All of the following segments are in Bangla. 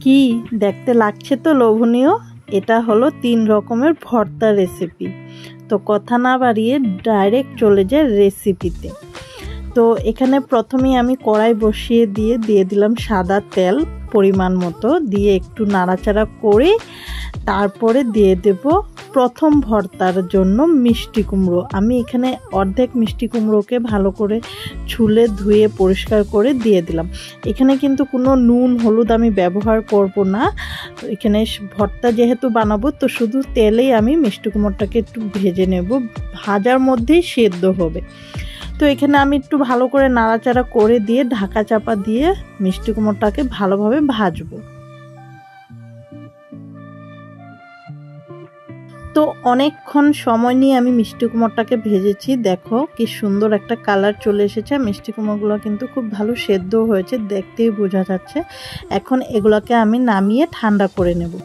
কি দেখতে লাগছে তো লোভনীয়। এটা হলো 3 রকমের ভর্তা রেসিপি। তো কথা না বাড়িয়ে ডাইরেক্ট চলে যায় রেসিপিতে। তো এখানে প্রথমেই আমি কড়াই বসিয়ে দিয়ে দিলাম সাদা তেল পরিমাণ মতো, দিয়ে একটু নাড়াচাড়া করে তারপরে দিয়ে দেব প্রথম ভর্তার জন্য মিষ্টি কুমড়ো। আমি এখানে অর্ধেক মিষ্টি কুমড়োকে ভালো করে ছুলে ধুয়ে পরিষ্কার করে দিয়ে দিলাম। এখানে কিন্তু কোনো নুন হলুদ আমি ব্যবহার করব না। এখানে ভর্তা যেহেতু বানাবো তো শুধু তেলেই আমি মিষ্টি কুমড়োটাকে একটু ভেজে নেব, ভাজার মধ্যেই সেদ্ধ হবে। তো এখানে আমি একটু ভালো করে নাড়াচাড়া করে দিয়ে ঢাকা চাপা দিয়ে মিষ্টি কুমড়োটাকে ভালোভাবে ভাজবো। তো অনেকক্ষণ সময় নিয়ে আমি মিষ্টি কুমড়োটাকে ভেজেছি। দেখো কি সুন্দর একটা কালার চলে এসেছে। মিষ্টি কুমড়োগুলো কিন্তু খুব ভালো সেদ্ধ হয়েছে, দেখতেই বোঝা যাচ্ছে। এখন এগুলোকে আমি নামিয়ে ঠান্ডা করে নেব।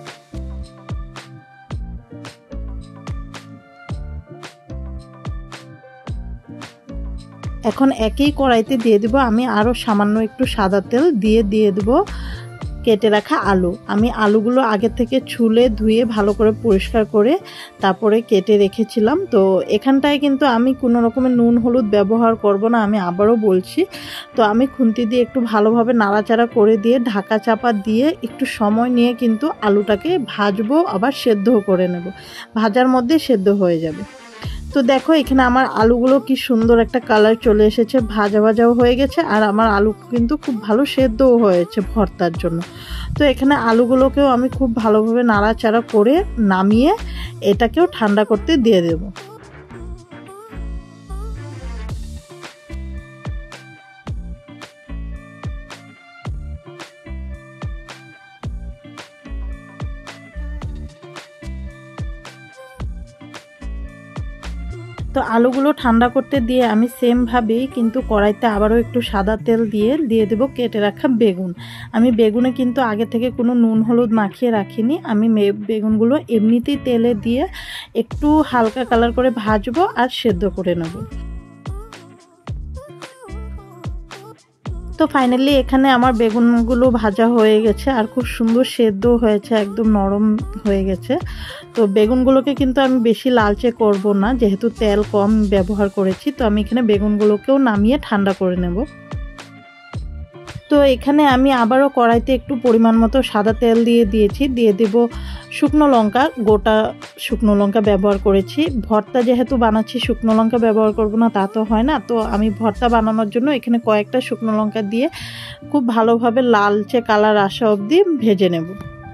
এখন একই কড়াইতে দিয়ে দেব আমি আরও সামান্য একটু সাদা তেল, দিয়ে দেব কেটে রাখা আলু। আমি আলুগুলো আগে থেকে ছুলে ধুয়ে ভালো করে পরিষ্কার করে তারপরে কেটে রেখেছিলাম। তো এখানটায় কিন্তু আমি কোনো রকমের নুন হলুদ ব্যবহার করব না, আমি আবারও বলছি। তো আমি খুন্তি দিয়ে একটু ভালোভাবে নাড়াচাড়া করে দিয়ে ঢাকা চাপা দিয়ে একটু সময় নিয়ে কিন্তু আলুটাকে ভাজবো, আবার সেদ্ধও করে নেব, ভাজার মধ্যে সেদ্ধ হয়ে যাবে। তো দেখো এখানে আমার আলুগুলো কি সুন্দর একটা কালার চলে এসেছে, ভাজা ভাজাও হয়ে গেছে, আর আমার আলু কিন্তু খুব ভালো সেদ্ধও হয়েছে ভর্তার জন্য। তো এখানে আলুগুলোকেও আমি খুব ভালোভাবে নাড়াচাড়া করে নামিয়ে এটাকেও ঠান্ডা করতে দিয়ে দেব। তো আলুগুলো ঠান্ডা করতে দিয়ে আমি সেমভাবেই কিন্তু কড়াইতে আবারও একটু সাদা তেল দিয়ে দেব কেটে রাখা বেগুন। আমি বেগুনে কিন্তু আগে থেকে কোনো নুন হলুদ মাখিয়ে রাখিনি। আমি বেগুনগুলো এমনিতেই তেলে দিয়ে একটু হালকা কালার করে ভাজবো আর সেদ্ধ করে নেব। তো ফাইনালি এখানে আমার বেগুনগুলো ভাজা হয়ে গেছে আর খুব সুন্দর সেদ্ধ হয়েছে, একদম নরম হয়ে গেছে। তো বেগুনগুলোকে কিন্তু আমি বেশি লালচে করব না, যেহেতু তেল কম ব্যবহার করেছি। তো আমি এখানে বেগুনগুলোকেও নামিয়ে ঠান্ডা করে নেব। তো এখানে আমি আবারও কড়াইতে একটু পরিমাণ মতো সাদা তেল দিয়েছি, দিয়ে দেব শুকনো লঙ্কা, গোটা শুকনো লঙ্কা ব্যবহার করেছি। ভর্তা যেহেতু বানাচ্ছি শুকনো লঙ্কা ব্যবহার করব না তা তো হয় না। তো আমি ভর্তা বানানোর জন্য এখানে কয়েকটা শুকনো লঙ্কা দিয়ে খুব ভালোভাবে লালচে কালার আসা অবধি ভেজে নেব।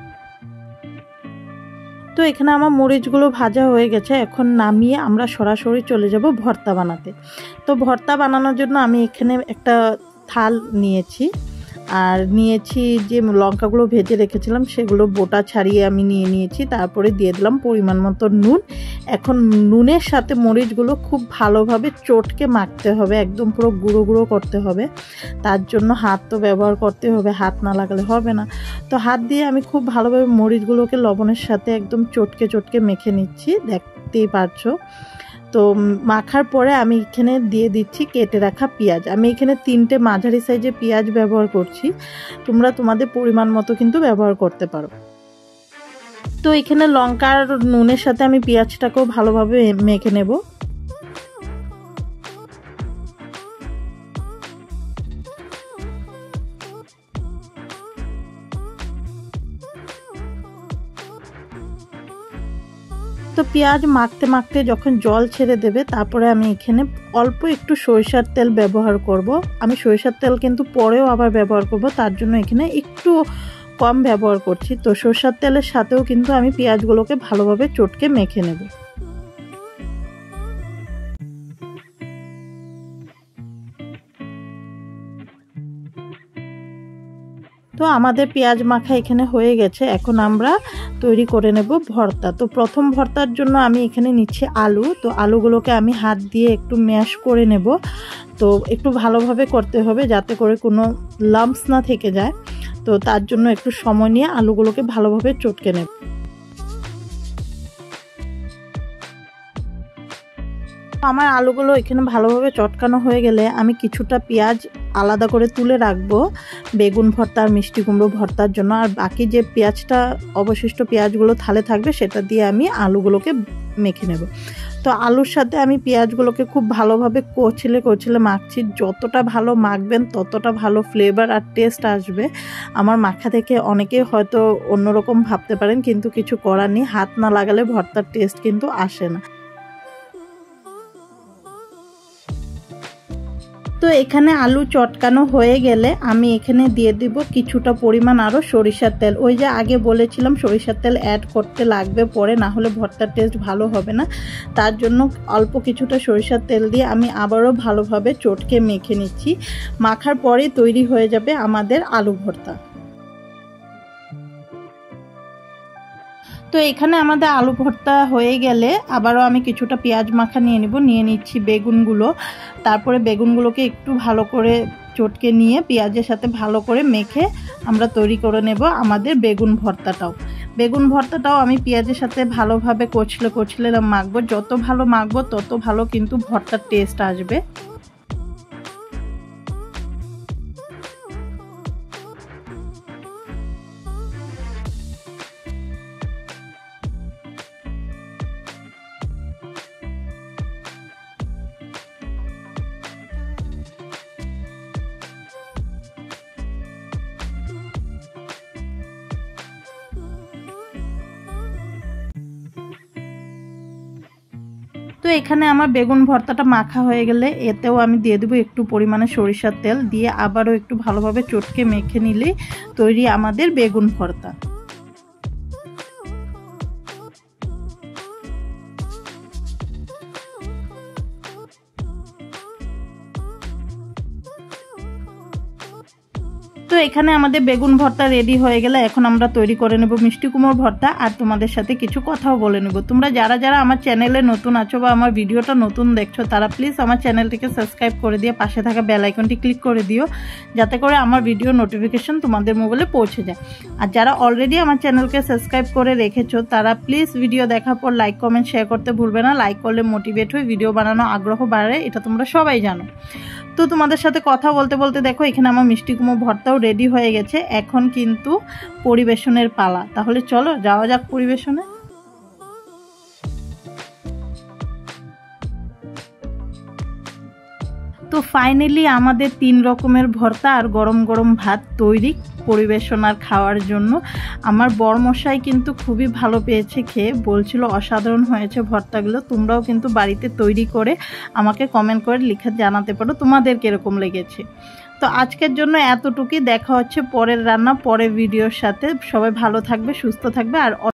তো এখানে আমার মরিচগুলো ভাজা হয়ে গেছে, এখন নামিয়ে আমরা সরাসরি চলে যাব ভর্তা বানাতে। তো ভর্তা বানানোর জন্য আমি এখানে একটা থাল নিয়েছি, আর নিয়েছি যে লঙ্কাগুলো ভেজে রেখেছিলাম সেগুলো বোটা ছাড়িয়ে আমি নিয়েছি। তারপরে দিয়ে দিলাম পরিমাণ মতো নুন। এখন নুনের সাথে মরিচগুলো খুব ভালোভাবে চটকে মাখতে হবে, একদম পুরো গুঁড়ো গুঁড়ো করতে হবে। তার জন্য হাত তো ব্যবহার করতে হবে, হাত না লাগালে হবে না। তো হাত দিয়ে আমি খুব ভালোভাবে মরিচগুলোকে লবণের সাথে একদম চটকে মেখে নিচ্ছি, দেখতেই পারছো। তো মাখার পরে আমি এখানে দিয়ে দিচ্ছি কেটে রাখা পেঁয়াজ। আমি এখানে 3টে মাঝারি সাইজের পেঁয়াজ ব্যবহার করছি, তোমরা তোমাদের পরিমাণ মতো কিন্তু ব্যবহার করতে পারো। তো এখানে লঙ্কার নুনের সাথে আমি পেঁয়াজটাকেও ভালোভাবে মেখে নেব। তো পেঁয়াজ মাখতে মাখতে যখন জল ছেড়ে দেবে তারপরে আমি এখানে অল্প একটু সরিষার তেল ব্যবহার করব। আমি সরিষার তেল কিন্তু পরেও আবার ব্যবহার করব, তার জন্য এখানে একটু কম ব্যবহার করছি। তো সরিষার তেলের সাথেও কিন্তু আমি পেঁয়াজগুলোকে ভালোভাবে চটকে মেখে নেব। তো আমাদের পেঁয়াজ মাখা এখানে হয়ে গেছে, এখন আমরা তৈরি করে নেব ভর্তা। তো প্রথম ভর্তার জন্য আমি এখানে নিচ্ছি আলু। তো আলুগুলোকে আমি হাত দিয়ে একটু ম্যাশ করে নেব। তো একটু ভালোভাবে করতে হবে যাতে করে কোনো লাম্পস না থেকে যায়। তো তার জন্য একটু সময় নিয়ে আলুগুলোকে ভালোভাবে চটকে নেব। আমার আলুগুলো এখানে ভালোভাবে চটকানো হয়ে গেলে আমি কিছুটা পেঁয়াজ আলাদা করে তুলে রাখবো বেগুন ভর্তা আর মিষ্টি কুমড়ো ভর্তার জন্য। আর বাকি যে পেঁয়াজটা অবশিষ্ট পেঁয়াজগুলো থালে থাকবে সেটা দিয়ে আমি আলুগুলোকে মেখে নেব। তো আলুর সাথে আমি পেঁয়াজগুলোকে খুব ভালোভাবে কচলে মাখছি। যতটা ভালো মাখবেন ততটা ভালো ফ্লেভার আর টেস্ট আসবে। আমার মাখা থেকে অনেকেই হয়তো অন্যরকম ভাবতে পারেন, কিন্তু কিছু করার নেই, হাত না লাগালে ভর্তার টেস্ট কিন্তু আসে না। তো এখানে আলু চটকানো হয়ে গেলে আমি এখানে দিয়ে দিব কিছুটা পরিমাণ আরও সরিষার তেল। ওই যে আগে বলেছিলাম সরিষার তেল অ্যাড করতে লাগবে পরে, না হলে ভর্তার টেস্ট ভালো হবে না। তার জন্য অল্প কিছুটা সরিষার তেল দিয়ে আমি আবারও ভালোভাবে চটকে মেখে নিচ্ছি। মাখার পরেই তৈরি হয়ে যাবে আমাদের আলু ভর্তা। তো এখানে আমাদের আলু ভর্তা হয়ে গেলে আবারও আমি কিছুটা পেঁয়াজ মাখা নিয়ে নিচ্ছি বেগুনগুলো। তারপরে বেগুনগুলোকে একটু ভালো করে চটকে নিয়ে পেঁয়াজের সাথে ভালো করে মেখে আমরা তৈরি করে নেব আমাদের বেগুন ভর্তাটাও আমি পেঁয়াজের সাথে ভালোভাবে কচলে মাখবো। যত ভালো মাখবো তত ভালো কিন্তু ভর্তার টেস্ট আসবে। তো এখানে আমার বেগুন ভর্তাটা মাখা হয়ে গেলে এতেও আমি দিয়ে দেবো একটু পরিমাণে সরিষার তেল, দিয়ে আবারও একটু ভালোভাবে চটকে মেখে নিলেই তৈরি আমাদের বেগুন ভর্তা। তো এখানে আমাদের বেগুন ভর্তা রেডি হয়ে গেলে এখন আমরা তৈরি করে নেব মিষ্টি কুমড়োর ভর্তা। আর তোমাদের সাথে কিছু কথাও বলে নেব। তোমরা যারা যারা আমার চ্যানেলে নতুন আছো বা আমার ভিডিওটা নতুন দেখছো তারা প্লিজ আমার চ্যানেলটিকে সাবস্ক্রাইব করে দিয়ে পাশে থাকা বেল আইকনটি ক্লিক করে দিও, যাতে করে আমার ভিডিও নোটিফিকেশন তোমাদের মোবাইলে পৌঁছে যায়। আর যারা অলরেডি আমার চ্যানেলকে সাবস্ক্রাইব করে রেখেছো তারা প্লিজ ভিডিও দেখার পর লাইক কমেন্ট শেয়ার করতে ভুলবে না। লাইক করলে মোটিভেট হয়ে ভিডিও বানানো আগ্রহ বাড়ে, এটা তোমরা সবাই জানো। তো তোমাদের সাথে কথা বলতে বলতে দেখো এখানে আমার মিষ্টি কুমড়ো ভর্তাও রেডি হয়ে গেছে। এখন কিন্তু পরিবেশনের পালা। তাহলে চলো যাওয়া যাক পরিবেশনে। তো ফাইনালি আমাদের 3 রকমের ভর্তা আর গরম গরম ভাত তৈরি পরিবেশন আর খাওয়ার জন্য। আমার বরমশাই কিন্তু খুবই ভালো পেয়েছে খেয়ে, বলছিল অসাধারণ হয়েছে ভর্তাগুলো। তোমরাও কিন্তু বাড়িতে তৈরি করে আমাকে কমেন্ট করে লিখে জানাতে পারো তোমাদের কিরকম লেগেছে। তো আজকের জন্য এতটুকুই। দেখা হচ্ছে পরের রান্না পরের ভিডিওর সাথে। সবাই ভালো থাকবে, সুস্থ থাকবে আর